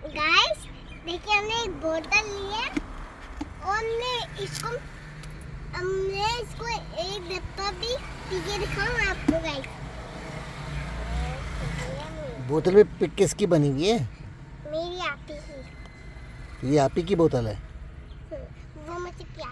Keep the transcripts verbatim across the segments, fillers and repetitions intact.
Guys देखिए, हमने एक बोतल ली है और हमने इसको हमने इसको एक डब्बा भी पी के दिखाऊं आपको गाइस। बोतल में पिक किसकी बनी हुई है? मेरी आपी की। ये आपी की बोतल है। वो मुझे क्या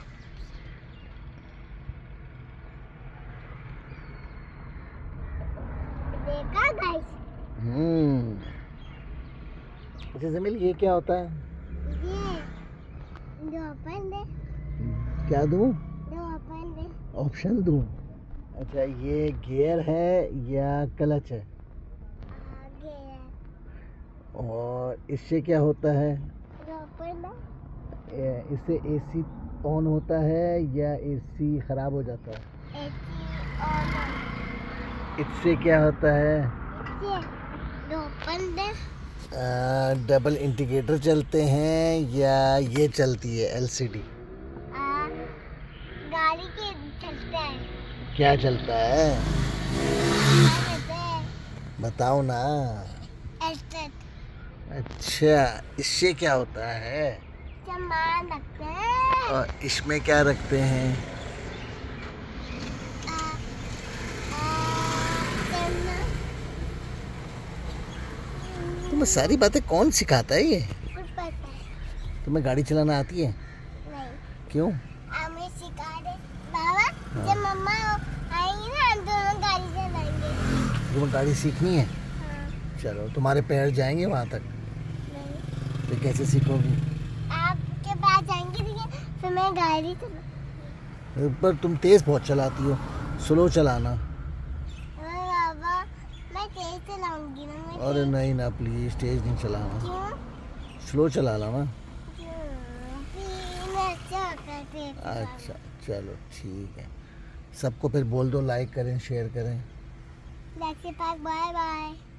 देखा गाइस? हम्म अच्छा जमील, ये क्या होता है? ये दो अपन दे। क्या दूं? दो अपन दे। ऑप्शन दूं? अच्छा, ये गियर है या क्लच है? आगे है। और इससे क्या होता है? दो अपन दे। ए- इससे एसी ऑन होता है या एसी खराब हो जाता है? AC on. इससे क्या होता है? ये दो अपन दे। आ, डबल इंडिकेटर चलते हैं या ये चलती है एलसीडी? आ, गाड़ी के चलते हैं। क्या चलता है? चलते हैं। बताओ ना। एस्टेट। अच्छा, इससे क्या होता है? सामान रखते हैं। और इसमें क्या रखते हैं? आ, आ, चलना। तुम्हें सारी बातें कौन सिखाता है ये? कुछ पता है? तुम्हें गाड़ी चलाना आती है? नहीं। क्यों? हमें सिखा दे बाबा। जब मम्मा आएंगी ना, हम दोनों गाड़ी चलाएंगे। तुम्हें गाड़ी सीखनी है? हाँ। चलो, तुम्हारे पैर जाएंगे वहाँ तक? नहीं। तो कैसे सीखोगी? आपके पास जाएंगे, ठीक है, फिर मैं गाड़ी चला। पर तुम तेज बहुत चलाती हो, स्लो चलाना। अरे बाबा, मैं तेज चलाऊंगी ना। मैं अरे तेज- नहीं ना, प्लीज तेज नहीं चलाना, क्यों? स्लो चलाना ना। क्यों? फिर मैं अच्छा होता है तेज चलाना। अच्छा चलो ठीक है। सबको फिर बोल दो, लाइक करें, शेयर करें। Bye bye.